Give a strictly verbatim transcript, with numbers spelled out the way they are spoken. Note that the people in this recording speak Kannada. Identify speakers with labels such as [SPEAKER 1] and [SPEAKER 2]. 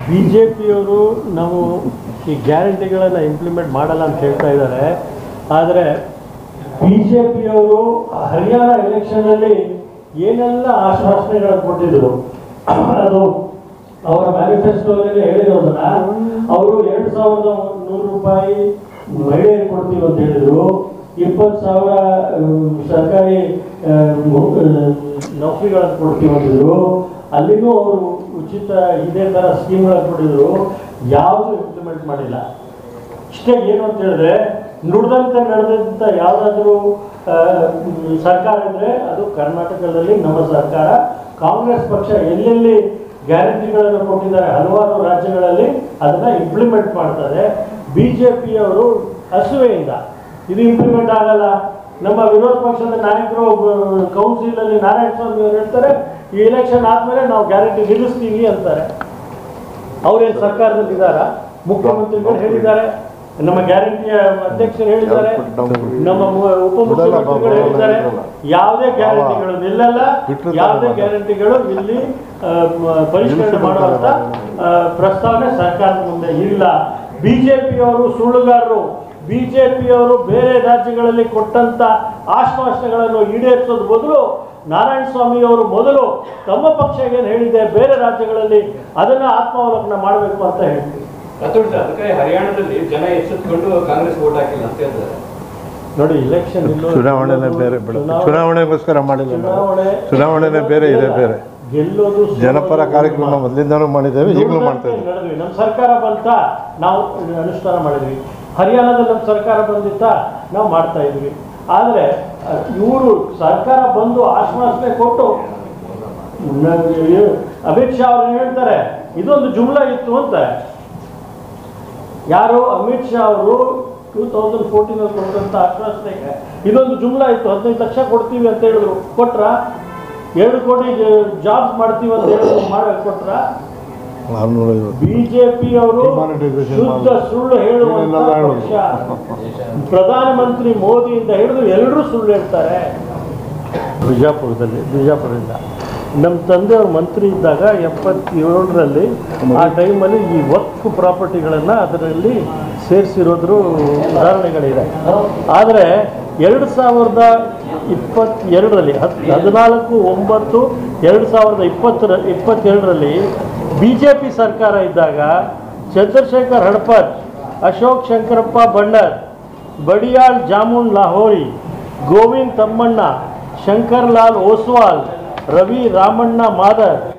[SPEAKER 1] ಬಿಜೆಪಿಯವರು ನಾವು ಈ ಗ್ಯಾರಂಟಿಗಳನ್ನು ಇಂಪ್ಲಿಮೆಂಟ್ ಮಾಡಲ್ಲ ಅಂತ ಹೇಳ್ತಾ ಇದ್ದಾರೆ. ಆದರೆ ಬಿಜೆಪಿಯವರು ಹರಿಯಾಣ ಎಲೆಕ್ಷನ್ನಲ್ಲಿ ಏನೆಲ್ಲ ಆಶ್ವಾಸನೆಗಳನ್ನು ಕೊಟ್ಟಿದ್ರು ಅದು ಅವರ ಮ್ಯಾನಿಫೆಸ್ಟೋದಲ್ಲಿ ಹೇಳಿರೋದನ್ನ ಅವರು ಎರಡು ಸಾವಿರದ ನೂರು ರೂಪಾಯಿ ಮಹಿಳೆಯರಿಗೆ ಕೊಡ್ತೀವಿ ಅಂತ ಹೇಳಿದ್ರು. ಇಪ್ಪತ್ತು ಸಾವಿರ ಸರ್ಕಾರಿ ನೌಕರಿಗಳನ್ನು ಕೊಡ್ತೀವಿ ಅಂತಿದ್ರು. ಅಲ್ಲಿನೂ ಅವರು ಉಚಿತ ಇದೇ ಥರ ಸ್ಕೀಮ್ಗಳನ್ನು ಕೊಟ್ಟಿದ್ರು. ಯಾವುದು ಇಂಪ್ಲಿಮೆಂಟ್ ಮಾಡಿಲ್ಲ. ಇಷ್ಟೇ ಏನು ಅಂತ ಹೇಳಿದ್ರೆ ನುಡಿದಂತೆ ನಡೆದಂಥ ಯಾವುದಾದ್ರೂ ಸರ್ಕಾರ ಇದ್ದರೆ ಅದು ಕರ್ನಾಟಕದಲ್ಲಿ ನಮ್ಮ ಸರ್ಕಾರ. ಕಾಂಗ್ರೆಸ್ ಪಕ್ಷ ಎಲ್ಲೆಲ್ಲಿ ಗ್ಯಾರಂಟಿಗಳನ್ನು ಕೊಟ್ಟಿದ್ದಾರೆ ಹಲವಾರು ರಾಜ್ಯಗಳಲ್ಲಿ ಅದನ್ನು ಇಂಪ್ಲಿಮೆಂಟ್ ಮಾಡ್ತಾರೆ. ಬಿ ಜೆ ಪಿಯವರು ಹಸುವೆಯಿಂದ ಇದು ಇಂಪ್ಲಿಮೆಂಟ್ ಆಗಲ್ಲ. ನಮ್ಮ ವಿರೋಧ ಪಕ್ಷದ ನಾಯಕರು ಕೌನ್ಸಿಲಲ್ಲಿ ನಾರಾಯಣ ಸ್ವಾಮಿ ಅವರು ಹೇಳ್ತಾರೆ ಈ ಎಲೆಕ್ಷನ್ ಆದಮೇಲೆ ನಾವು ಗ್ಯಾರಂಟಿ ನಿಲ್ಲಿಸ್ತೀವಿ ಅಂತಾರೆ. ಅವರೇನು ಸರ್ಕಾರದಲ್ಲಿದ್ದಾರ? ಮುಖ್ಯಮಂತ್ರಿಗಳು ಹೇಳಿದ್ದಾರೆ, ನಮ್ಮ ಗ್ಯಾರಂಟಿಯ ಅಧ್ಯಕ್ಷರು ಹೇಳಿದ್ದಾರೆ, ನಮ್ಮ ಉಪಮುಖ್ಯಮಂತ್ರಿಗಳು ಹೇಳಿದ್ದಾರೆ. ಯಾವುದೇ ಗ್ಯಾರಂಟಿಗಳು ನಿಲ್ಲಲ್ಲ, ಯಾವುದೇ ಗ್ಯಾರಂಟಿಗಳು ಇಲ್ಲಿ ಪರಿಷ್ಕರಣೆ ಮಾಡುವಂಥ ಪ್ರಸ್ತಾವನೆ ಸರ್ಕಾರದ ಮುಂದೆ ಇಲ್ಲ. ಬಿಜೆಪಿಯವರು ಸುಳ್ಳುಗಾರರು. ಬಿಜೆಪಿಯವರು ಬೇರೆ ರಾಜ್ಯಗಳಲ್ಲಿ ಕೊಟ್ಟಂತ ಆಶ್ವಾಸನೆಗಳನ್ನು ಈಡೇರಿಸೋದು ಬದಲು ನಾರಾಯಣ ಸ್ವಾಮಿ ಅವರು ಮೊದಲು ತಮ್ಮ ಪಕ್ಷ ಏನು ಹೇಳಿದೆ ಬೇರೆ ರಾಜ್ಯಗಳಲ್ಲಿ ಅದನ್ನ ಆತ್ಮಾವಲೋಕನ ಮಾಡಬೇಕು ಅಂತ ಹೇಳ್ತೀವಿ.
[SPEAKER 2] ಅದಕ್ಕೆ ಹರಿಯಾಣದಲ್ಲಿ ಜನ ಎಚ್ಚೆತ್ತುಕೊಂಡು ಕಾಂಗ್ರೆಸ್ ವೋಟ್ ಹಾಕಿಲ್ಲ ಅಂತ ಹೇಳ್ತಾರೆ.
[SPEAKER 1] ನೋಡಿ, ಇಲೆಕ್ಷನ್
[SPEAKER 3] ಚುನಾವಣೆ ಬೇರೆ, ಚುನಾವಣೆಗೋಸ್ಕರ ಮಾಡಿಲ್ಲ. ಚುನಾವಣೆನೇ ಬೇರೆ, ಇದೆ ಬೇರೆ.
[SPEAKER 1] ಗೆಲ್ಲೋದು
[SPEAKER 3] ಜನಪರ ಕಾರ್ಯಕ್ರಮ ಮೊದಲಿಂದನೂ ಮಾಡಿದ್ದೇವೆ, ಈಗಲೂ ಮಾಡ್ತಾ ಇದ್ದೀವಿ.
[SPEAKER 1] ನಮ್ಮ ಸರ್ಕಾರ ಬಂತ ನಾವು ಅನುಷ್ಠಾನ ಮಾಡಿದ್ವಿ. ಹರಿಯಾಣದಲ್ಲಿ ನಮ್ಮ ಸರ್ಕಾರ ಬಂದಿತ್ತ ನಾವು ಮಾಡ್ತಾ ಇದ್ವಿ. ಆದರೆ ಇವರು ಸರ್ಕಾರ ಬಂದು ಆಶ್ವಾಸನೆ ಕೊಟ್ಟು ಅಮಿತ್ ಶಾ ಅವರು ಹೇಳ್ತಾರೆ ಇದೊಂದು ಜುಮ್ಲಾ ಇತ್ತು ಅಂತ. ಯಾರು ಅಮಿತ್ ಶಾ ಅವರು ಟೂ ತೌಸಂಡ್ ಫೋರ್ಟೀನ್ ಅಲ್ಲಿ ಕೊಟ್ಟಂತ ಆಶ್ವಾಸನೆಗೆ ಇದೊಂದು ಜುಮ್ಲಾ ಇತ್ತು, ಹದಿನೈದು ಲಕ್ಷ ಕೊಡ್ತೀವಿ ಅಂತ ಹೇಳಿದ್ರು. ಕೊಟ್ರ? ಎರಡು ಕೋಟಿ ಜಾಬ್ಸ್ ಮಾಡ್ತೀವಿ ಅಂತ ಹೇಳಿದ್ರು, ಮಾಡಿ ಕೊಟ್ರ? ಬಿಜೆಪಿ ಅವರು ಶುದ್ಧ ಸುಳ್ಳು ಹೇಳುವಂತ ಪಕ್ಷ. ಪ್ರಧಾನಮಂತ್ರಿ ಮೋದಿಯಿಂದ ಹಿಡಿದು ಎಲ್ಲರೂ ಸುಳ್ಳು ಹೇಳ್ತಾರೆ. ಬಿಜಾಪುರದಲ್ಲಿ ಬಿಜಾಪುರದಿಂದ ನಮ್ಮ ತಂದೆಯವ್ರ ಮಂತ್ರಿ ಇದ್ದಾಗ ಎಪ್ಪತ್ತೇಳರಲ್ಲಿ ಆ ಟೈಮಲ್ಲಿ ಈ ವಕ್ಫ್ ಪ್ರಾಪರ್ಟಿಗಳನ್ನು ಅದರಲ್ಲಿ ಸೇರಿಸಿರೋದ್ರ ಉದಾಹರಣೆಗಳಿದೆ. ಆದರೆ ಎರಡು ಸಾವಿರದ ಇಪ್ಪತ್ತೆರಡರಲ್ಲಿ ಹತ್ ಹದಿನಾಲ್ಕು ಒಂಬತ್ತು ಎರಡು ಸಾವಿರದ ಇಪ್ಪತ್ತರ ಇಪ್ಪತ್ತೆರಡರಲ್ಲಿ ಬಿ ಜೆ ಪಿ ಸರ್ಕಾರ ಇದ್ದಾಗ ಚಂದ್ರಶೇಖರ್ ಹಡಪದ್, ಅಶೋಕ್ ಶಂಕರಪ್ಪ ಬಣ್ಣರ್, ಬಡಿಯಾಳ್ ಜಾಮುನ್ ಲಾಹೋರಿ, ಗೋವಿಂದ್ ತಮ್ಮಣ್ಣ, ಶಂಕರ್ ಲಾಲ್ ಓಸ್ವಾಲ್, ರವಿ ರಾಮಣ್ಣ ಮಾದರ್